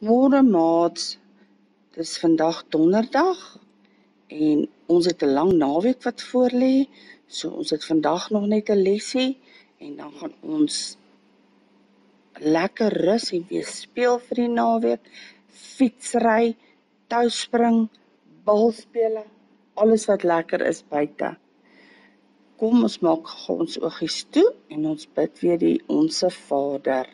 Môre maats, dis vandag donderdag en ons het 'n lang naweek wat voorlê, so ons het vandag nog net 'n lesie en dan gaan ons lekker rus en weer speel vir die naweek, fietsry, touspring, balspele, alles wat lekker is buite. Kom ons maak gou ons oogies toe en ons bid weer die Onse Vader.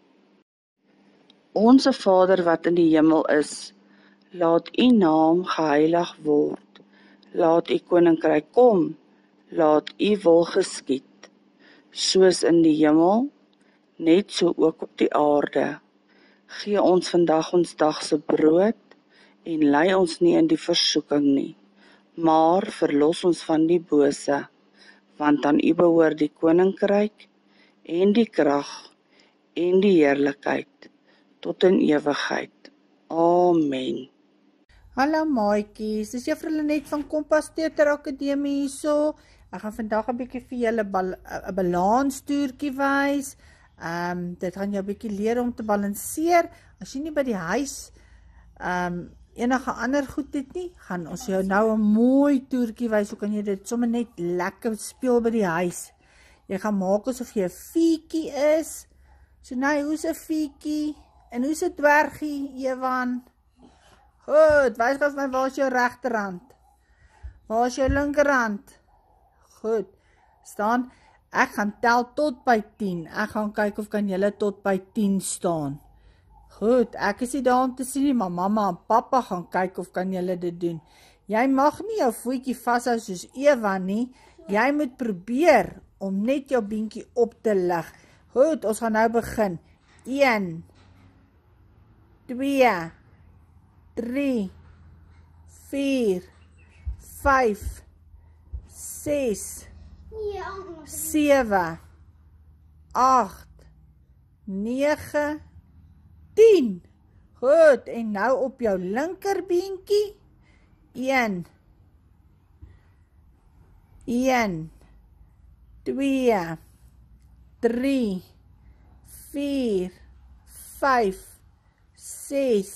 Onse Vader wat in die hemel is, laat u naam geheilig word. Laat u koninkryk kom. Laat u wil geskied, soos in die hemel, net so ook op die aarde. Gee ons vandag ons dagse brood en lei ons nie in die versoeking nie, maar verlos ons van die bose, want aan u behoort die koninkryk en die krag en die heerlikheid tot in ewigheid. Amen. Hallo maatjies, dis Juffrou Lenet van Kompas Theater Akademie hierso. Ek gaan vandag 'n bietjie vir julle 'n balanstoertjie wys. Dit gaan jou 'n bietjie leer om te balanseer. As jy nie by die huis enige ander goed het nie, gaan ons jou nou 'n mooi toertjie wys. Hoe kan jy dit sommer net lekker speel by die huis? Jy gaan maak asof jy 'n fietjie is. So nou, hoe's 'n fietjie? En hoe's 'n dwergie, Ewan? Goed, wys gou vir my, waar is jou regterhand? Waar is jou linkerhand? Goed, staan. Ek gaan tel tot by 10. Ek gaan kyk of kan julle tot by 10 staan. Goed, ek is nie daar om te sien nie, maar mamma en pappa gaan kyk of kan julle dit doen. Jy mag nie jou voetjie vashou soos Eva nie. Jy moet probeer om net jou beentjie op te lig. Goed, ons gaan nou begin. 1 2 3 4 5 6 7 8 9 10. Goed, en nou op jou linkerbeentjie. 1 2 3 4 5 6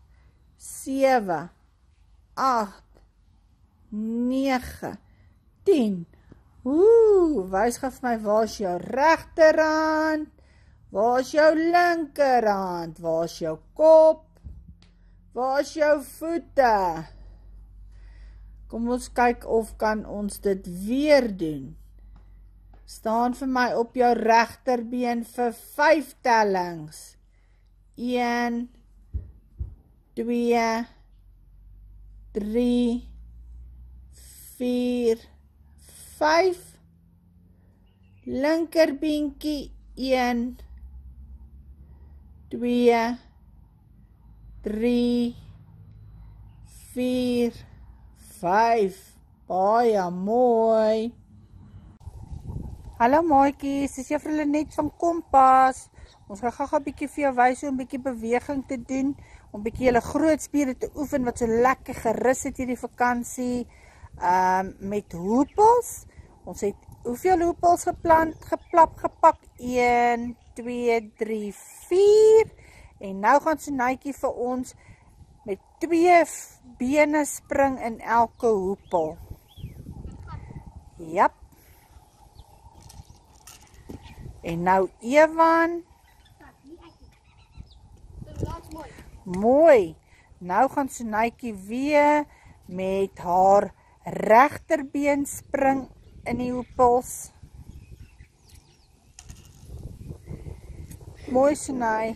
7 8 9 10. Wys gou vir my, waar is jou regterhand? Waar is jou linkerhand? Waar is jou kop? Waar is jou voete? Kom ons kyk of kan ons dit weer doen. Staan vir my op jou regterbeen vir 5 tellings. 1 2 3 4 5. Linkerbeentjie 1 2 3 4 5. Baie mooi. Hallo maatjies, dis Juffrou Lenet van Kompas. Ons gaan gou 'n bietjie vir jou wys hoe om 'n bietjie beweging te doen, om 'n bietjie julle grootspiere te oefen wat so lekker gerus het hierdie vakansie. Met hoepels. Ons het hoeveel hoepels gepak? 1 2 3 4. En nou gaan Sonaitjie vir ons met 2 bene spring in elke hoepel. Jap. En nou Ewan. Mooi. Nou gaan Sonaitjie weer met haar regterbeen spring in die hoepels. Mooi Sonai.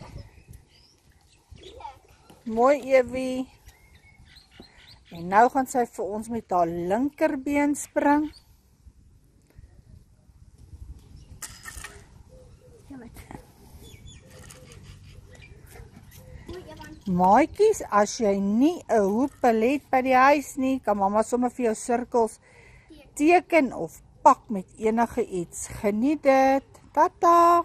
Mooi Evie. En nou gaan sy vir ons met haar linkerbeen spring. Maatjies, as jy nie 'n hoepel het by die huis nie, kan mamma sommer vir jou sirkels teken of pak met enige iets. Geniet dit. Tata.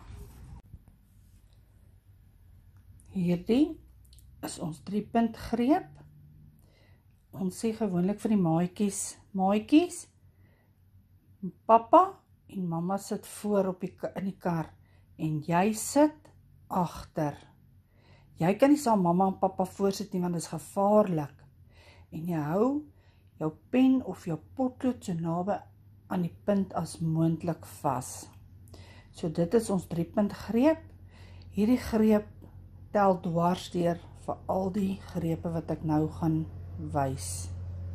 Hierdie is ons 3-punt greep. Ons sê gewoonlik vir die maatjies, pappa en mamma sit voor in die kar en jy sit agter. Jy kan nie saam mamma en pappa voorsit nie, want dit is gevaarlik. En jy hou jou pen of jou potlood so naby aan die punt as moontlik vas. So dit is ons 3-punt greep. Hierdie greep tel dwarsdeur vir al die grepe wat ek nou gaan wys.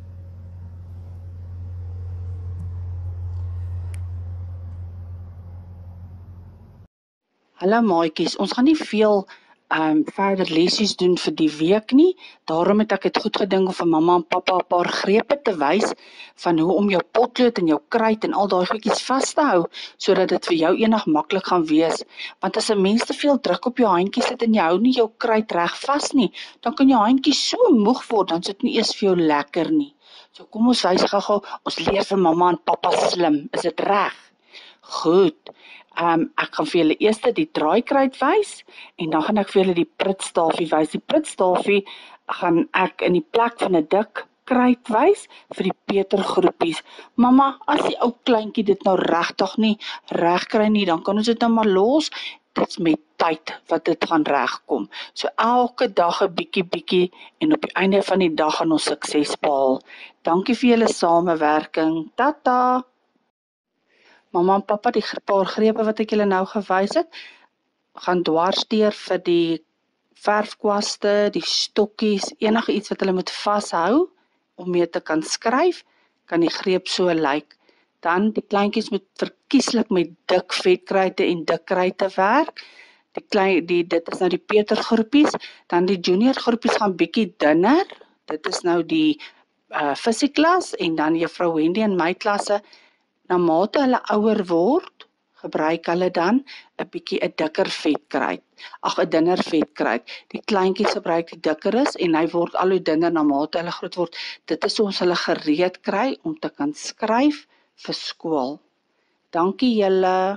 Hallo maatjies, ons gaan nie veel verder lesies doen vir die week nie. Daarom het ek het goed gedink om vir mamma en pappa 'n paar grepe te wys van hoe om jou potlood en jou kruit en al daai goedjies vas te hou, sodat dit vir jou eendag maklik gaan wees. Want as 'n mens te veel druk op jou handjies sit en jy hou nie jou kruit reg vas nie, dan kan jou handjies so moeg word, dan sit nie eers vir jou lekker nie. So kom ons wys gou-gou, ons leer vir mamma en pappa slim. Is dit reg? Goed. Ek gaan vir julle eers die draaikruit wys en dan gaan ek vir julle die pritstafie wys. Die pritstafie gaan ek in die plek van 'n dik kruit wys vir die petergroepies. Mamma, as die ou kleintjie dit nou regtig nie reg kry nie, dan kan ons dit nou maar los. Dit's met tyd wat dit gaan regkom. So elke dag 'n bietjie en op die einde van die dag gaan ons sukses behaal. Dankie vir julle samewerking. Tata. Mamma en pappa, die paar grepe wat ek julle nou gewys het, gaan dwarsdeur vir die verfkwaste, die stokkies, enige iets wat hulle moet vashou om mee te kan skryf, kan die greep so lyk. Dan die kleintjies moet verkieslik met dik vetkruite en dik kruite werk. Dit is nou die petergroepies, dan die junior groepies gaan bietjie dunner. Dit is nou die fisieklas en dan juffrou Wendy en my klasse. Na mate hulle ouer word, gebruik hulle dan 'n bietjie 'n dikker vetkruit. 'n dunner vetkruit. Die kleintjies gebruik die dikkeres en hy word al hoe dunner na mate hulle groot word. Dit is hoe ons hulle gereed kry om te kan skryf vir skool. Dankie julle.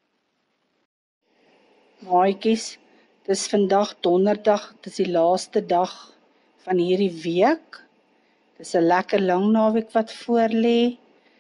Maatjies, dis vandag donderdag, dis die laaste dag van hierdie week. Dis 'n lekker lang naweek wat voorlê.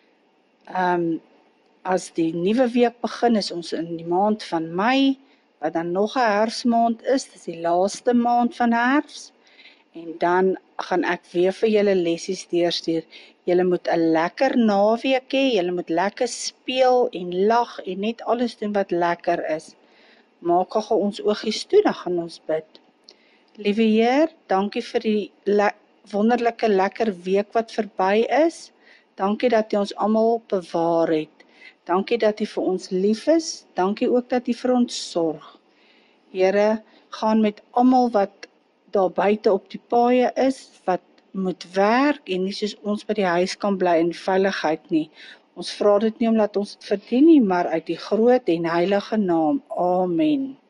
As die nuwe week begin, is ons in die maand van Mei, wat dan nog 'n herfsmaand is, dis die laaste maand van herfs, en dan gaan ek weer vir julle lessies deurstuur. Julle moet 'n lekker naweek hê, julle moet lekker speel en lag en net alles doen wat lekker is. Maak gou ons oogies toe, dan gaan ons bid. Liewe Heer, dankie vir die wonderlike lekker week wat verby is. Dankie dat U ons almal bewaar het. Dankie dat U vir ons lief is. Dankie ook dat U vir ons sorg. Here, gaan met almal wat daar buite op die paaie is, wat moet werk en nie soos ons by die huis kan bly in veiligheid nie. Ons vra dit nie omdat ons dit verdien nie, maar uit die groot en heilige naam. Amen.